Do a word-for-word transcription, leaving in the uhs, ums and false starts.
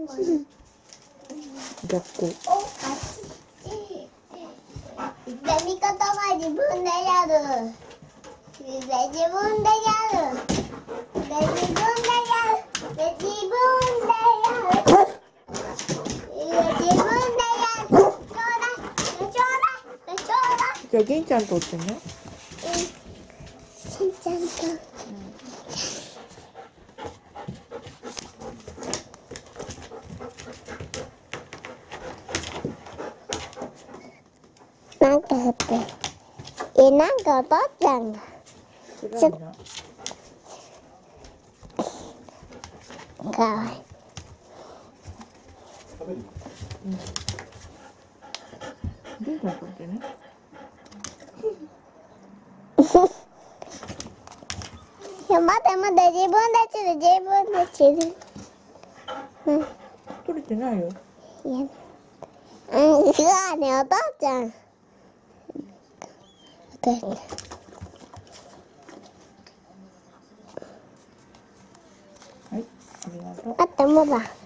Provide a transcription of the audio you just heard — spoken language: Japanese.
逆光。 見方は自分でやる。自分でやる。自分でやる。自分でやる。自分でやる。ちょうだい。ちょうだい。ちょうだい。 じゃあ銀ちゃんとってね。 しんちゃんと。なんか降ってえ、なんかお父ちゃんがちょっとかわいい。 銀ちゃんとってね。 いや、待て待て、自分で釣る、自分で釣る。うん。 取れてないよ。 いや、うん、違うね、お父ちゃん。お父ちゃん。 はい、ありがとう。 あった、まだ。